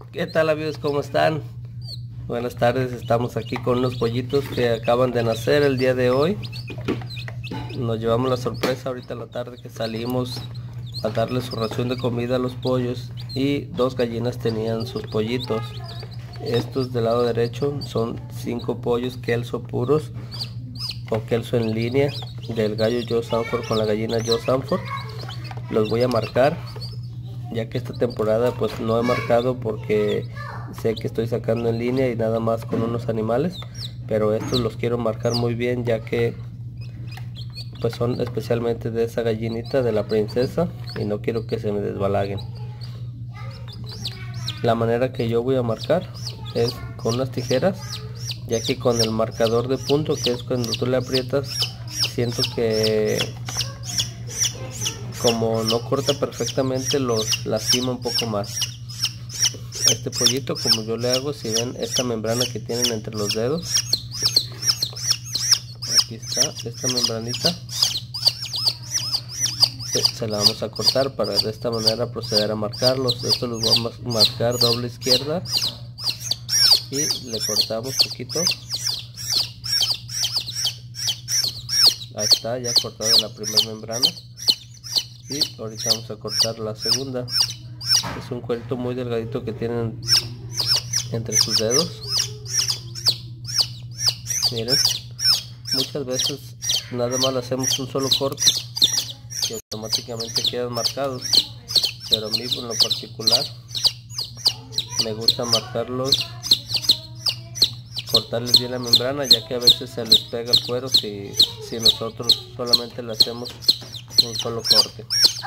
¿Qué tal amigos? ¿Cómo están? Buenas tardes, estamos aquí con unos pollitos que acaban de nacer el día de hoy. Nos llevamos la sorpresa ahorita en la tarde que salimos a darle su ración de comida a los pollos y dos gallinas tenían sus pollitos. Estos del lado derecho son 5 pollos Kelso puros o Kelso en línea del gallo Joe Sanford con la gallina Joe Sanford. Los voy a marcar, ya que esta temporada pues no he marcado porque sé que estoy sacando en línea y nada más con unos animales, pero estos los quiero marcar muy bien, ya que pues son especialmente de esa gallinita de la princesa y no quiero que se me desbalaguen. La manera que yo voy a marcar es con unas tijeras, ya que con el marcador de punto, que es cuando tú le aprietas, siento que como no corta perfectamente los lastima un poco más. Este pollito, como yo le hago, si ven esta membrana que tienen entre los dedos, aquí está esta membranita, se la vamos a cortar para de esta manera proceder a marcarlos. Esto los voy a marcar doble izquierda y le cortamos poquito. Ahí está, ya cortada la primera membrana y ahorita vamos a cortar la segunda. Es un cuerito muy delgadito que tienen entre sus dedos. Miren, muchas veces nada más hacemos un solo corte y automáticamente quedan marcados, pero a mí en lo particular me gusta marcarlos, cortarles bien la membrana, ya que a veces se les pega el cuero si nosotros solamente le hacemos un solo corte.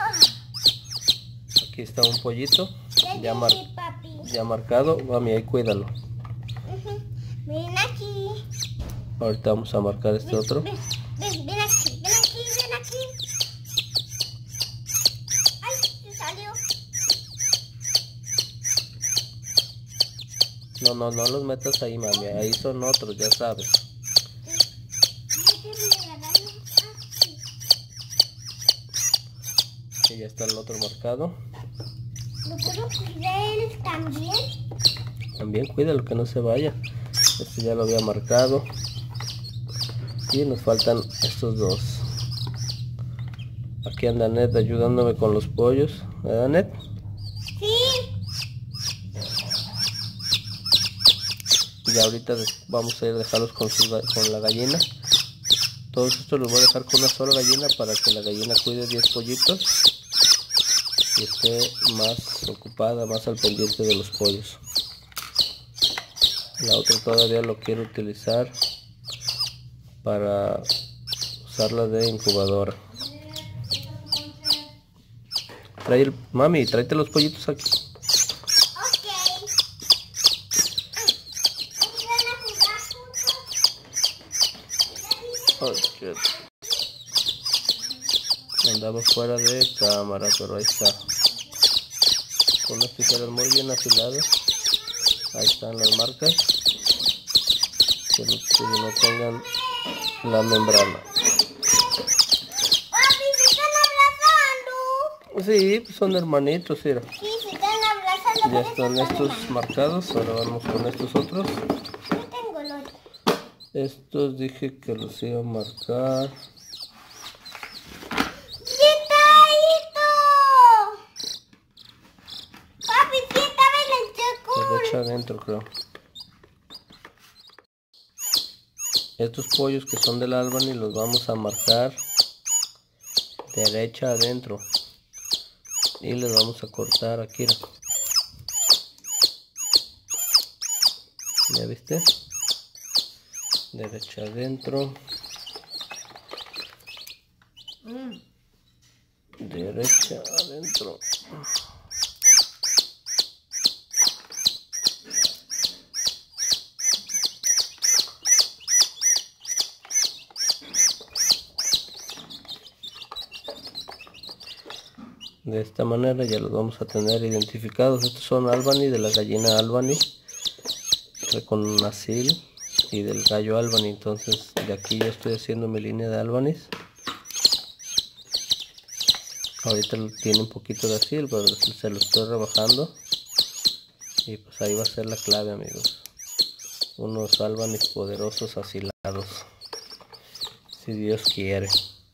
Aquí está un pollito ya marcado. Mami, ahí cuídalo. Ven aquí. Ahorita vamos a marcar este otro. Ven aquí, ven aquí, ven aquí. Ay, se salió. No los metas ahí, mami. Ahí son otros, ya sabes. Y ya está el otro marcado. ¿Lo puedo cuidar también? También cuídalo que no se vaya. Este ya lo había marcado. Y nos faltan estos dos. Aquí anda Net ayudándome con los pollos. ¿Verdad, Net? Sí. Y ahorita vamos a ir a dejarlos con la gallina. Todos estos los voy a dejar con una sola gallina para que la gallina cuide 10 pollitos y esté más ocupada, más al pendiente de los pollos. La otra todavía lo quiero utilizar para usarla de incubadora. Mami, tráete los pollitos aquí. Okay. Andaba fuera de cámara, pero ahí está. Con unas tijeras muy bien afiladas. Ahí están las marcas. Que no tengan la membrana. Papi, se están abrazando. Sí, pues son hermanitos, mira. Sí, se están abrazando. Ya están estos marcados. Ahora vamos con estos otros. Yo tengo el otro. Estos dije que los iba a marcar. Papi, sí estaba en el choco. Derecha adentro, creo. Estos pollos que son del Albany los vamos a marcar derecha adentro. Y les vamos a cortar aquí. ¿Ya viste? Derecha adentro. Derecha adentro. De esta manera ya los vamos a tener identificados. Estos son Albany, de la gallina Albany con asil, y del gallo Albany. Entonces de aquí yo estoy haciendo mi línea de Albanys. Ahorita tiene un poquito de asil, pero se lo estoy rebajando Y pues ahí va a ser la clave, amigos. Unos álbames poderosos asilados, si Dios quiere.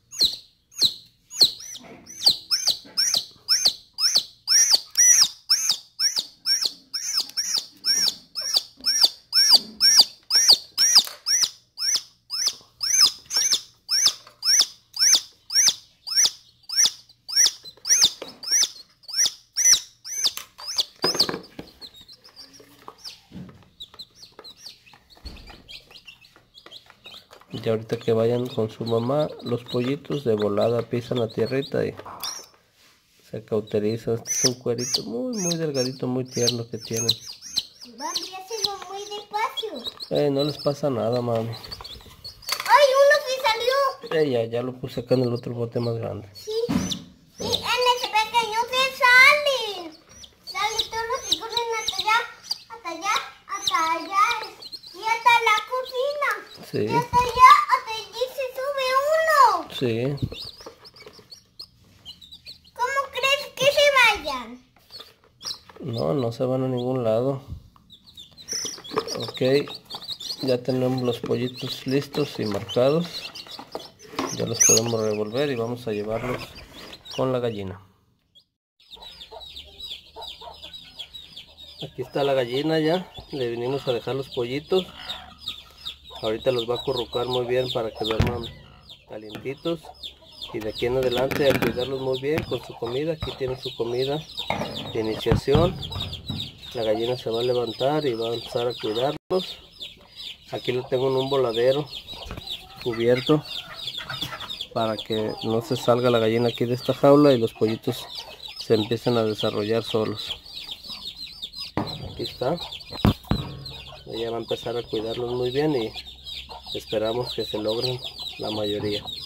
Y ahorita que vayan con su mamá, los pollitos de volada pisan la tierrita y se cauterizan. Este es un cuerito muy delgadito, muy tierno que tienen. Bambi, haciendo muy despacio. No les pasa nada, mami. ¡Ay, uno se salió! Ya lo puse acá en el otro bote más grande. Sí. Y en ese pequeño se salen. Salen todos los que corren hasta allá. Y hasta la cocina. Sí. Y hasta allí se sube uno. Sí. ¿Cómo crees que se vayan? No se van a ningún lado. Ok, ya tenemos los pollitos listos y marcados. Ya los podemos revolver y vamos a llevarlos con la gallina. Aquí está la gallina ya. Le vinimos a dejar los pollitos. Ahorita los va a acurrucar muy bien para que duerman calientitos. Y de aquí en adelante a cuidarlos muy bien con su comida. Aquí tienen su comida de iniciación. La gallina se va a levantar y va a empezar a cuidarlos. Aquí lo tengo en un voladero cubierto para que no se salga la gallina aquí de esta jaula y los pollitos se empiecen a desarrollar solos. Aquí está. Ella va a empezar a cuidarlos muy bien y esperamos que se logren la mayoría.